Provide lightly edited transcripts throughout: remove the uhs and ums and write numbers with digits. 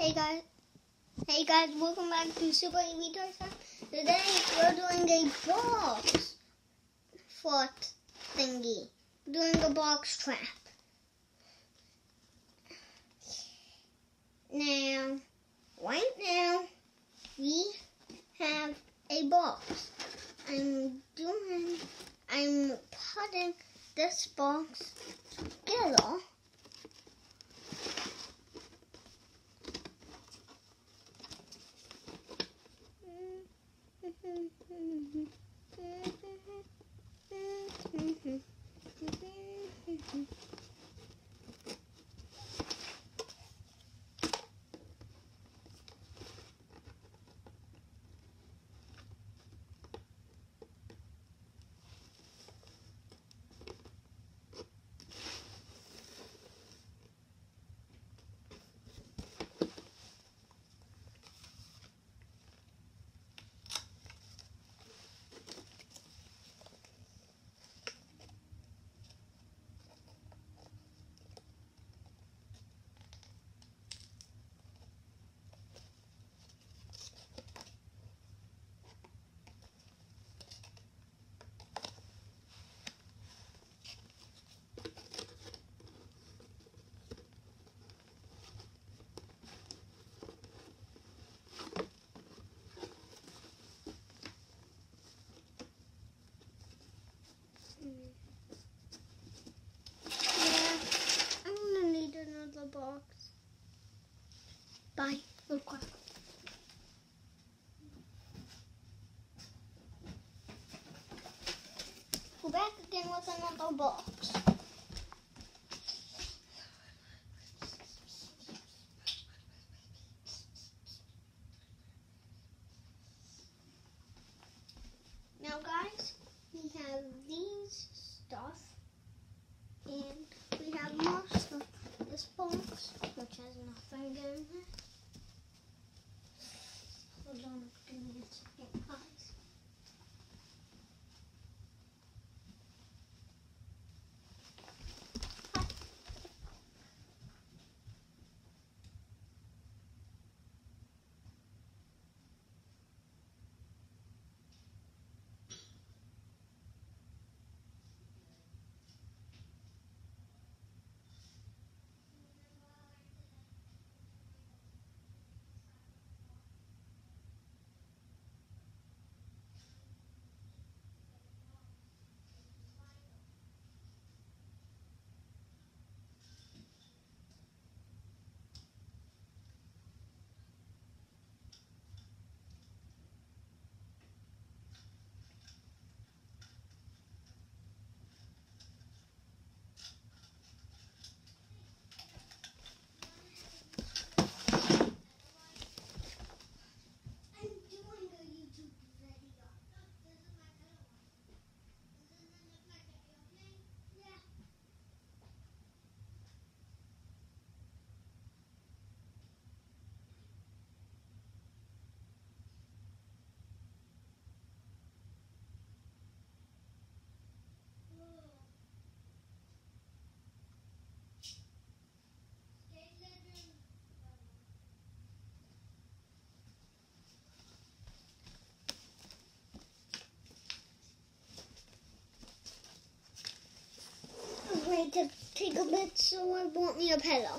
Hey guys, welcome back to Super EV Toys. Today we're doing a box foot thingy. We're doing a box trap. Now, right now, we have a box. I'm putting this box together. Box. Bye. Look. Go back again with another box. Now guys, we have these stuff and we have more stuff. This box, which has nothing in it. Hold on, give me a second, guys. To take a bit, so I want me a pillow.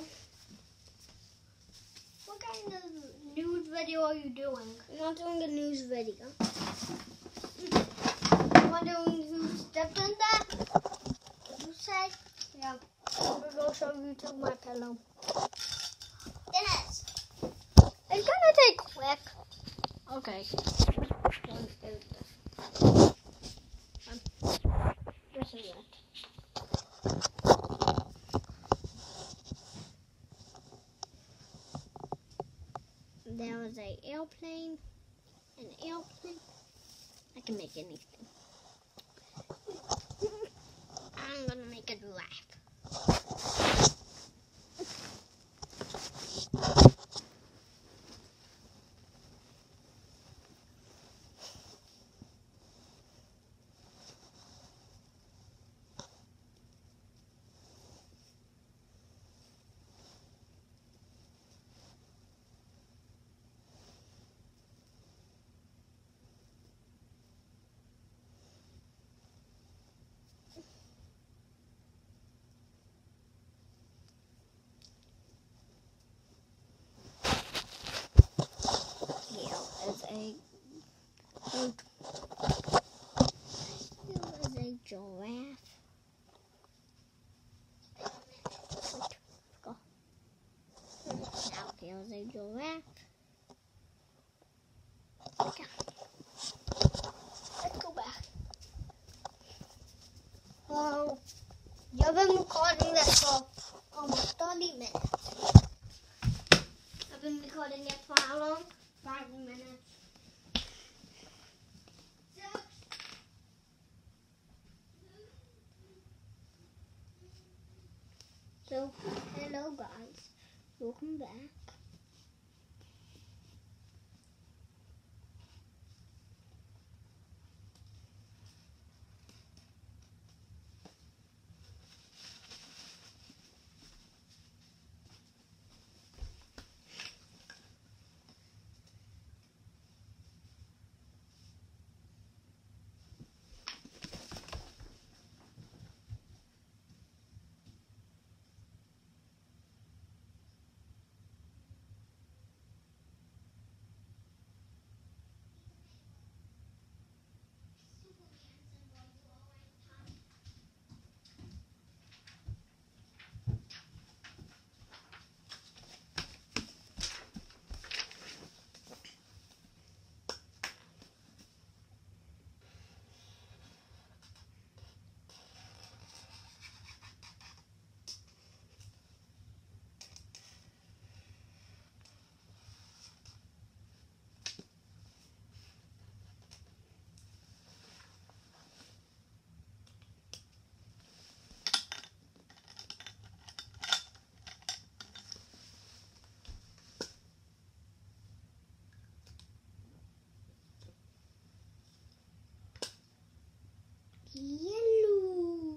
What kind of news video are you doing? I'm not doing a news video. I'm wondering who stepped in that? You say? Yeah. I'm gonna show you to my pillow. Yes. It's gonna take quick. Okay. This is it. There was an airplane. I can make anything. I'm gonna make a giraffe. Here's a giraffe. Yeah. Let's go back. Oh, you've been recording this for almost 30 minutes. I've been recording it for how long? 5 minutes. So, hello guys, welcome back. Yellow.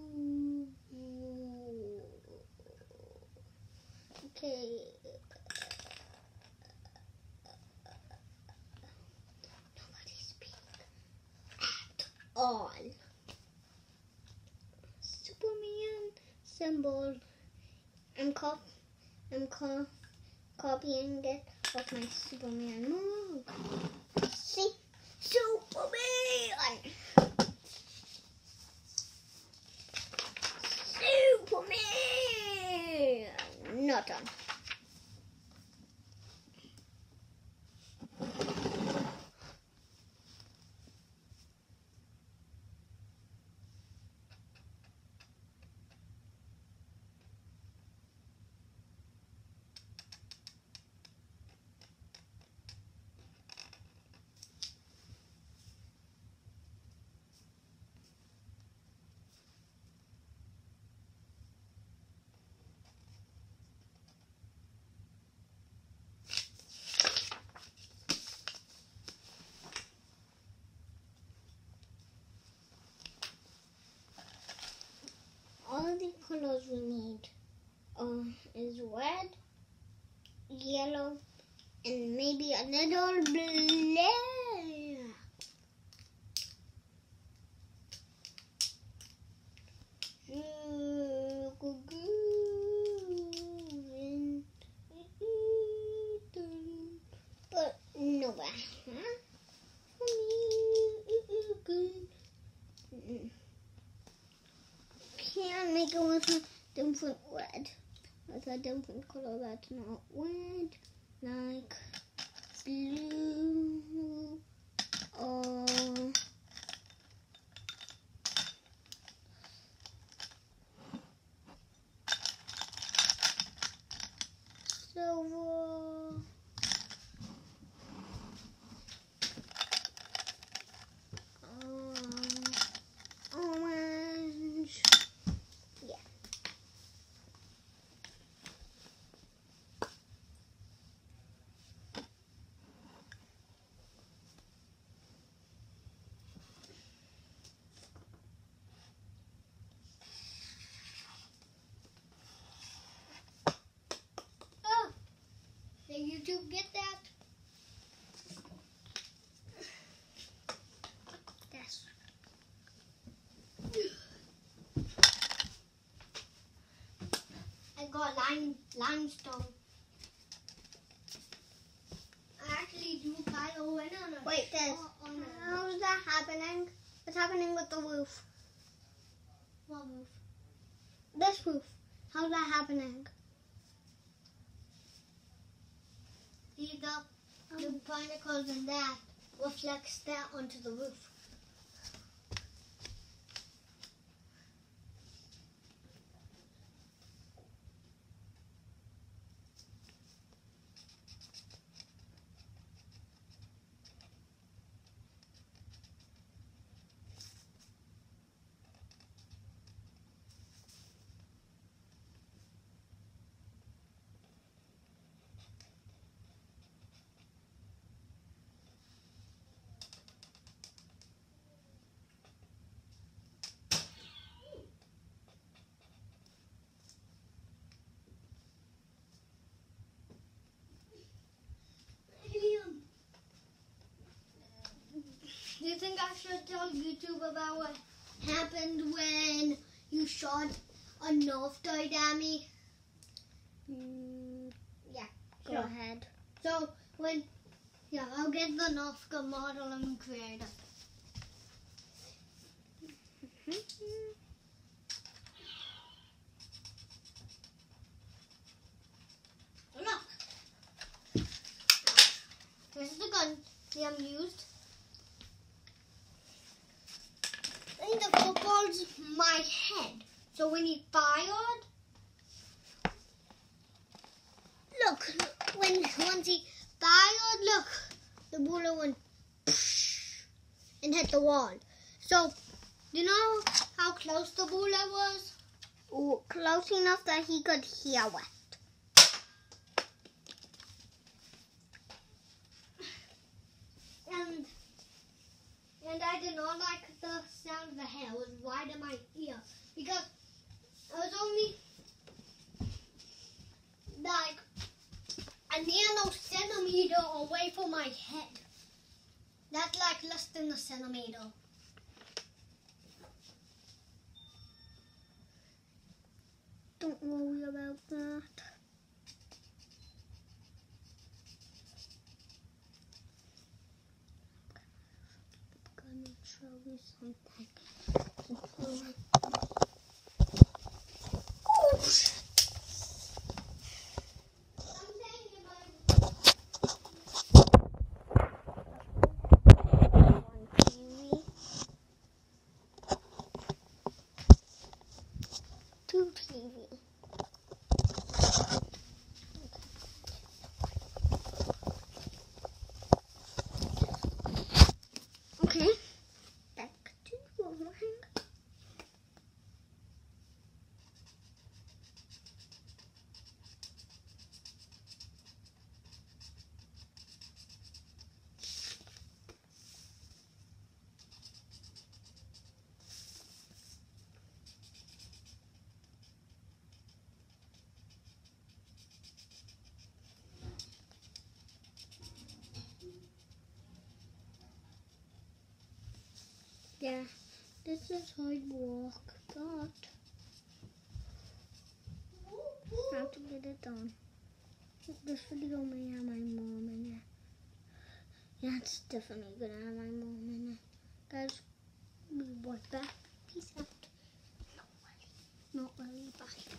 Okay. Nobody speak at all. Superman symbol. I'm copying it of my Superman mug. See? Superman! Superman! Not done. All the colors we need is red, yellow, and maybe a little black. But no black, huh? Can't make it with a different red. With a different color that's not red, like blue or silver. Orange. Yeah. Oh, did YouTube get that? Yes. I got limestone. I actually do Kylo win on it. Wait, Des. How's that happening? What's happening with the roof? What roof? This roof. How's that happening? The barnacles and that reflects that onto the roof. Do you think I should tell YouTube about what happened when you shot a Nerf toy at me? Yeah, go ahead. So, I'll get the Nerf gun model and create it. Look! This is the gun I'm used. And the football's my head. So when he fired, look, once he fired, look, the bullet went and hit the wall. So, you know how close the bullet was? Oh, close enough that he could hear it. And I did not like the sound of the hair. It was right in my ear because it was only like a nano-centimeter away from my head. That's like less than a centimeter. Don't worry about that. I'm gonna show you something. Oops. TV. Okay, back to rolling. Yeah, this is hard work, but I have to get it done. This video may have my mom in it. Yeah, it's definitely gonna have my mom in it. Guys, we'll be right back. Peace out. Not really, bye.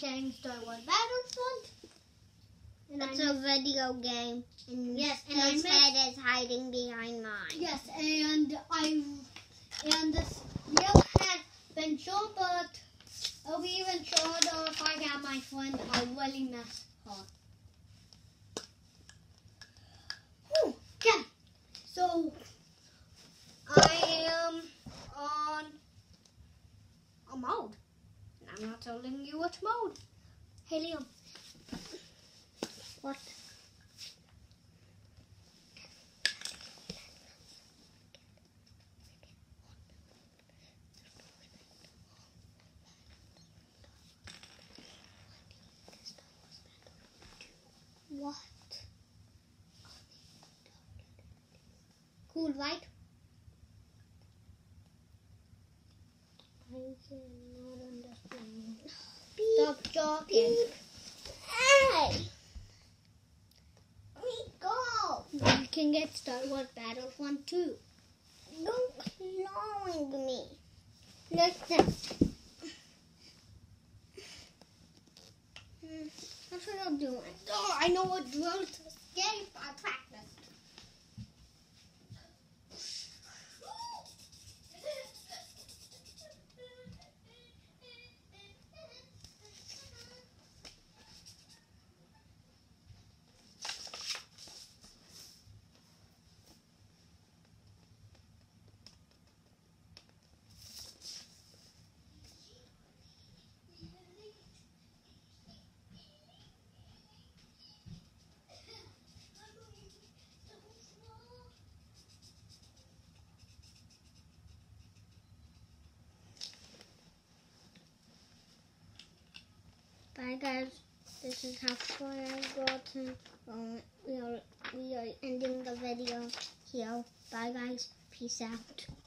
playing Star Wars Battlefront. It's a video game. And yes, and his head is hiding behind mine. Yes, and this real has been shown, but I'll be even sure that if I get my friend, I'll really mess her. Whew, yeah. So I am on a mode. And I'm not telling you which mode. Hey Liam. What? What? Cool, right? I cannot understand. Stop talking. Hey! We go! You can get Star Wars Battlefront too. Don't clawing me. Listen. That's what I'm doing. Oh, I know what drills to escape. I practiced. Bye guys, this is how far I've gotten. We are ending the video here. Bye guys, peace out.